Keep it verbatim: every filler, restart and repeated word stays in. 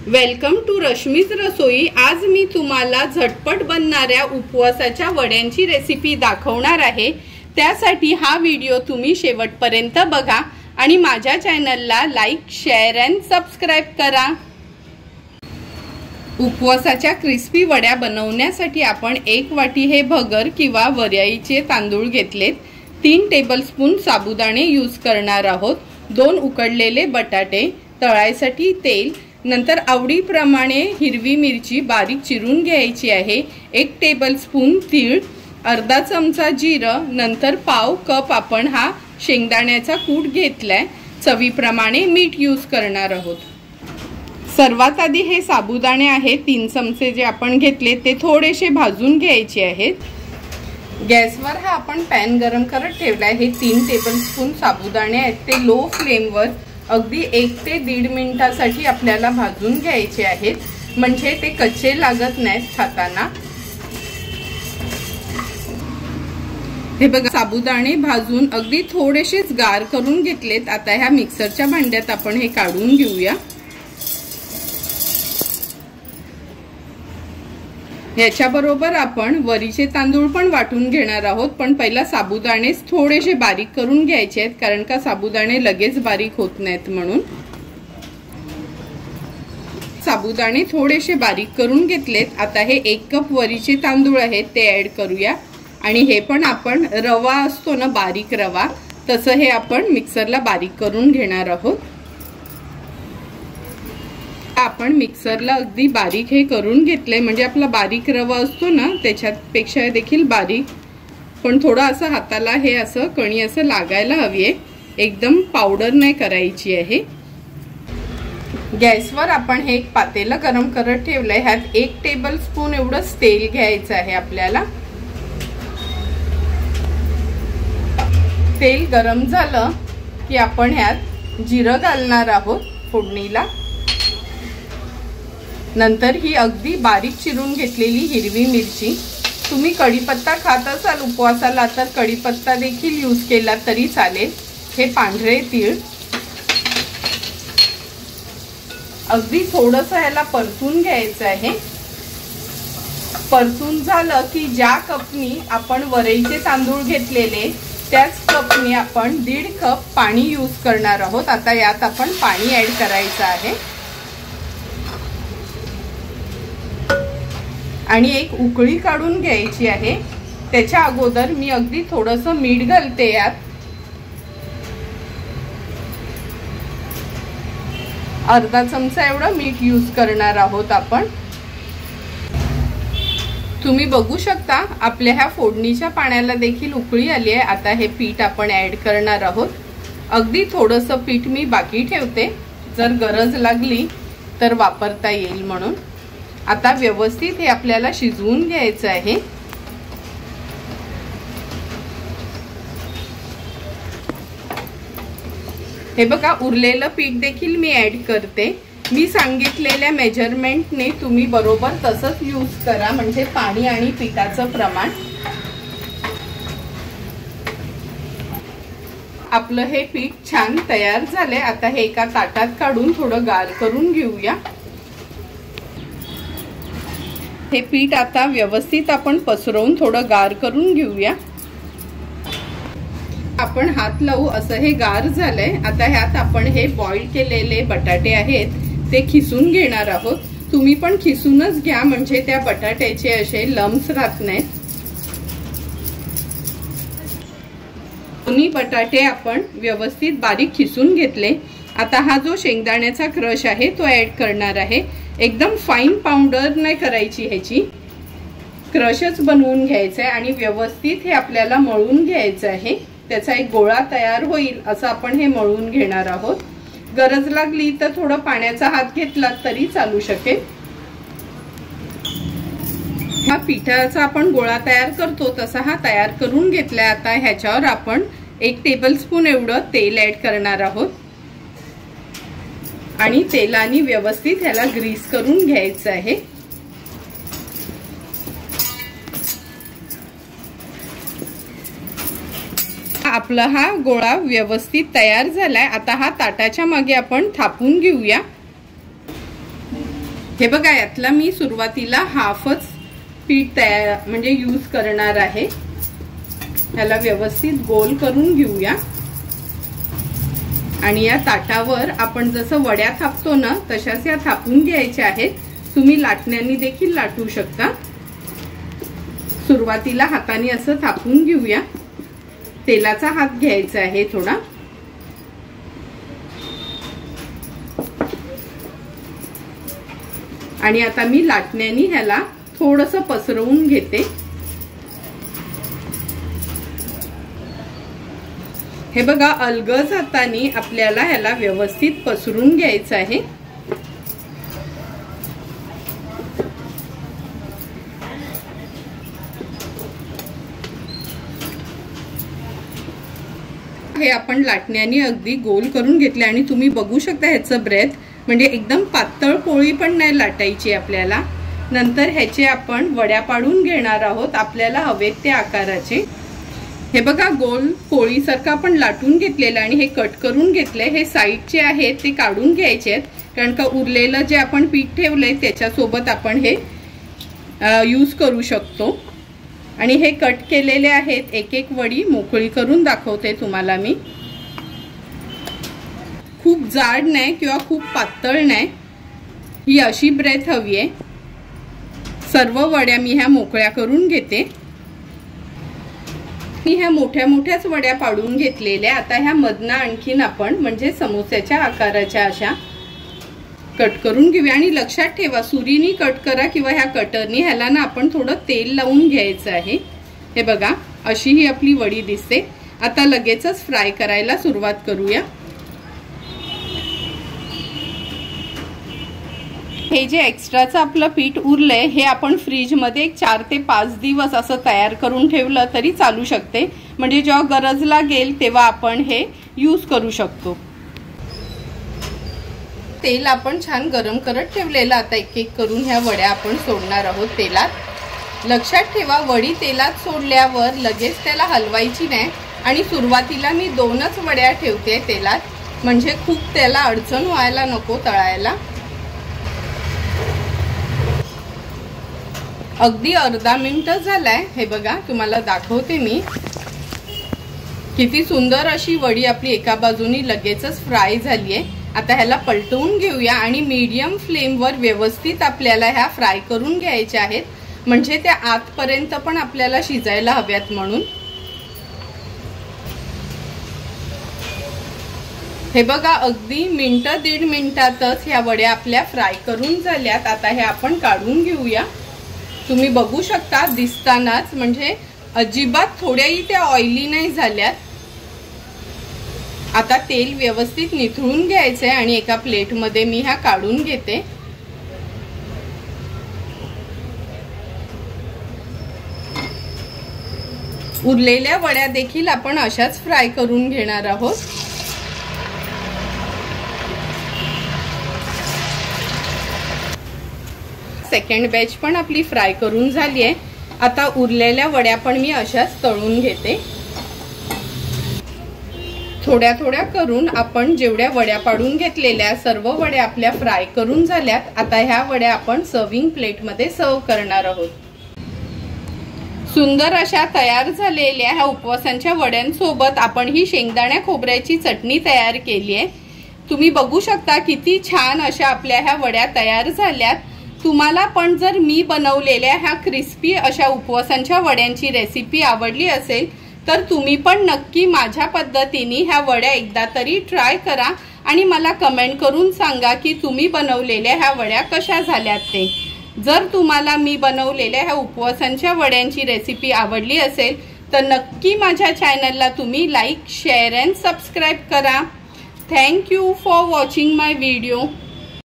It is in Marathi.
वेलकम टू रश्मीज रसोई। आज मी तुम्हाला झटपट बनणाऱ्या उपवासाच्या वड्यांची रेसिपी दाखवणार आहे। त्यासाठी हा व्हिडिओ तुम्ही शेवटपर्यंत बघा आणि माझ्या चॅनलला लाईक, शेअर अँड सबस्क्राइब करा। उपवासाच्या क्रिस्पी वड्या बनवण्यासाठी आपण एक वाटी हे भगर किंवा वरईचे तांदूळ घेतलेत। तीन टेबलस्पून साबुदाणे यूज करणार आहोत। दोन उकडलेले बटाटे, तळायसाठी तेल, नंतर आवडीप्रमाणे हिरवी मिरची बारीक चिरून घ्यायची आहे। एक टेबलस्पून तीळ, अर्धा चमचा जिरं, नंतर पाव कप आपण हा शेंगदाण्याचा कूट घेतलाय। चवीप्रमाणे मीठ यूज करणार आहोत। सर्वात आधी हे साबुदाणे आहेत तीन चमचे जे आपण घेतले ते थोडेसे भाजून घ्यायचे आहेत। गॅसवर हा आपण पॅन गरम करत ठेवलाय। हे तीन टेबलस्पून साबुदाणे आहेत ते लो फ्लेमवर अगदी एक ते दीड मिनिटासाठी आपल्याला भाजून घ्यायचे आहेत, म्हणजे ते कच्चे लागत नाहीत खाताना। हे बघा साबुदाणे भाजून अगदी थोडेसेच गार करून घेतलेत। आता ह्या मिक्सरच्या भांड्यात आपण हे काढून घेऊया। याच्याबरोबर आपण वरीचे तांदूळ पण वाटून घेणार आहोत, पण पहिला साबुदाणे थोडेसे बारीक करून घ्यायचे आहेत, कारण का साबुदाणे लगेच बारीक होत नाहीत म्हणून। साबुदाणे थोडेसे बारीक करून घेतलेत। आता हे एक कप वरीचे तांदूळ आहेत ते ऍड करूया आणि हे पण आपण रवा असतो ना बारीक रवा, तसं हे आपण मिक्सरला बारीक करून घेणार आहोत। आपण मिक्सरला अगदी बारीक हे करून घेतले, म्हणजे आपला बारीक रवा असतो ना त्याच्यापेक्षा देखील बारीक, पण थोडा असं हाताला हे असं कणी असं लागायला हवी आहे, एकदम पावडर नाही करायची आहे। गॅसवर आपण हे एक पातेलं गरम करत ठेवलंय। ह्यात एक टेबलस्पून एवढं तेल घ्यायचं आहे आपल्याला। तेल गरम झालं की आपण ह्यात जिरं घालणार आहोत फोडणीला। नंतर ही अगदी बारीक चिरून घेतलेली हिरवी मिरची, तुम्ही कढीपत्ता खात असाल उपवासाला तर कढीपत्ता देखील यूज केला तरी चालेल। हे पांढरे तीळ अगदी थोडंसं ह्याला परतून घ्यायचं आहे। परतून झालं की ज्या कपनी आपण वरईचे तांदूळ घेतलेले त्याच कपनी आपण दीड कप पाणी यूज करणार आहोत। आता यात आपण पाणी ऍड करायचं आहे आणि एक उकळी काढून घ्यायची आहे। त्याच्या अगोदर मी अगदी थोडंसं मीठ घालते यात। अर्धा चमचा एवढं मीठ यूज करणार आहोत आपण। तुम्ही बघू शकता आपल्या ह्या फोडणीच्या पाण्याला देखील उकळी आली आहे। आता हे पीठ आपण ऍड करणार आहोत। अगदी थोडंसं पीठ मी बाकी ठेवते, जर गरज लागली तर वापरता येईल म्हणून। आता व्यवस्थित हे आपल्याला शिजवून घ्यायचं आहे। हे बघा उरलेलं पीठ देखील मी ऍड करते। मी सांगितलेल्या मेजरमेंटने तुम्ही बरोबर तसंच यूज करा, म्हणजे पाणी आणि पिठाचं प्रमाण। आपलं हे पीठ छान तयार झालंय। आता हे एका ताटात काढून थोडं गार करून घेऊया। हे पीठ आता व्यवस्थित आपण पसरवून थोडं गार करून घेऊया। आपण हात लावू असं हे गार झालंय। आता ह्यात आपण हे बॉईल केलेले बटाटे आहेत ते खिसून घेणार आहोत। तुम्ही पण खिसूनच घ्या, म्हणजे त्या बटाट्याचे असे लम्स राहत नाहीत। दोन्ही बटाटे आपण व्यवस्थित बारीक खिसून घेतले। आता हा जो शेंगदाण्याचा क्रश आहे तो ऍड करणार आहे। एकदम फाईन पावडर नाही करायची, ह्याची क्रशच बनवून घ्यायचं आहे आणि व्यवस्थित हे आपल्याला मळून घ्यायचं आहे। त्याचा एक गोळा तयार होईल असं आपण हे मळून घेणार आहोत। गरज लागली तर थोडं पाण्याचा हात घेतला तरी चालू शकेल। हा पिठाचा आपण गोळा तयार करतो तसा हा तयार करून घेतलाय। आता ह्याच्यावर आपण एक टेबलस्पून एवढं तेल ऍड करणार आहोत आणि तेलाने व्यवस्थित ह्याला ग्रीस करून घ्यायचं आहे। आपला हा गोळा व्यवस्थित तयार झालाय। आता हा ताटाच्या मागे आपण थापून घेऊया। हे बघा, यातला मी सुरुवातीला हाफच पीठ तयार म्हणजे यूज करणार आहे। ह्याला व्यवस्थित गोल करून घेऊया आणि या ताटावर आपण जसं वड्या थापतो ना तशाच या थापून घ्यायच्या आहेत। तुम्ही लाटण्याने देखील लाटू शकता। सुरुवातीला हाताने असं थापून घेऊया। तेलाचा हात घ्यायचा आहे थोडा, आणि आता मी लाटण्याने ह्याला थोडंसं पसरवून घेते। हे बघा, अलगद हाताने आपल्याला ह्याला व्यवस्थित पसरून घ्यायचं आहे। हे आपण लाटण्याने अगदी गोल करून घेतले आणि तुम्ही बघू शकता ह्याचं ब्रेथ म्हणजे एकदम पातळ पोळी पण नाही लाटायची आपल्याला। नंतर ह्याचे आपण वड्या पाडून घेणार आहोत आपल्याला हवेत त्या आकाराचे। हे बघा, गोल पोळीसारखं आपण लाटून घेतलेलं आणि हे कट करून घेतले। हे साईडचे आहेत ते काढून घ्यायचे आहेत, कारण का उरलेलं जे आपण पीठ ठेवलंय त्याच्यासोबत आपण हे यूज करू शकतो। आणि हे कट केलेले आहेत, एक एक वडी मोकळी करून दाखवते तुम्हाला मी। खूप जाड नाही किंवा खूप पातळ नाही, ही अशी ब्रेथ हवी आहे। सर्व वड्या मी ह्या मोकळ्या करून घेते। मी ह्या मोठ्या मोठ्याच वड्या पाडून घेतलेल्या। आता ह्या मधना आणखीन आपण म्हणजे समोस्याच्या आकाराच्या अशा कट करून घेऊया। आणि लक्षात ठेवा, सुरीनी कट करा किंवा ह्या कटरनी, ह्याला ना आपण थोडं तेल लावून घ्यायचं आहे। हे बघा, अशी ही आपली वडी दिसते। आता लगेचच फ्राय करायला सुरुवात करूया। हे जे एक्स्ट्राचं आपलं पीठ उरलंय हे आपण फ्रीज मध्ये एक चार ते पाच दिवस असं तयार करून ठेवलं तरी चालू शकते, म्हणजे जेव्हा गरज लागेल तेव्हा आपण हे यूज करू शकतो। तेल आपण छान गरम करत ठेवलेलं। आता एक एक करून ह्या वड्या आपण सोडणार आहोत तेलात। लक्षात ठेवा, वडी तेलात सोडल्यावर लगेच त्याला हलवायची नाही आणि सुरुवातीला मी दोनच वड्या ठेवते तेलात, म्हणजे खूप त्याला अडचण व्हायला नको तळायला। अगदी अर्धा मिनिट झालाय। हे बघा, तुम्हाला दाखवते मी किती सुंदर अशी वडी आपली एका बाजूनी लगेचच फ्राय झाली आहे। आता ह्याला पलटवून घेऊया आणि मीडियम फ्लेमवर व्यवस्थित आपल्याला ह्या फ्राय करून घ्यायच्या आहेत, म्हणजे त्या आतपर्यंत पण आपल्याला शिजायला हव्यात म्हणून। हे बघा, अगदी मिनिट दीड मिनिटातच ह्या वड्या आपल्या फ्राय करून झाल्यात। आता हे आपण काढून घेऊया। तुम्ही बघू शकता दिसतानाच, म्हणजे अजिबात थोड्याही त्या ऑइली नाही झाल्यात। आता तेल व्यवस्थित निथळून घ्यायचंय आणि एका प्लेट मध्ये मी ह्या काढून घेते। उरलेल्या वड्या देखील आपण अशाच फ्राय करून घेणार आहोत। सेकंड बॅच पण आपली फ्राय करून झाली आहे। आता उरलेल्या वड्या पण मी अशाच तळून घेते। थोड्या थोड्या करून आपण जेवढ्या वड्या पाडून घेतलेल्या सर्व वड्या आपल्या फ्राय करून झाल्यात। आता ह्या वड्या आपण सर्विंग प्लेट मध्ये सर्व करणार आहोत। सुंदर अशा तयार झालेल्या ह्या उपवासांच्या वड्यांसोबत आपण ही शेंगदाण्या खोबऱ्याची चटणी तयार केली आहे। तुम्ही बघू शकता किती छान अशा आपल्या ह्या वड्या तयार झाल्यात। तुम्हाला पण जर मी बनवलेल्या ह्या क्रिस्पी अशा उपवासांच्या वड्यांची रेसिपी आवडली असेल तर तुम्ही पण नक्की माझ्या पद्धतीने ह्या वड्या एकदा तरी ट्राय करा आणि मला कमेंट करून सांगा की तुम्ही बनवलेल्या ह्या वड्या कशा झाल्यात ते। जर तुम्हाला मी बनवलेल्या ह्या उपवासांच्या वड्यांची रेसिपी आवडली असेल तर नक्की माझ्या चॅनलला तुम्ही लाईक, शेअर अँड सबस्क्राईब करा। Thank you for watching my video.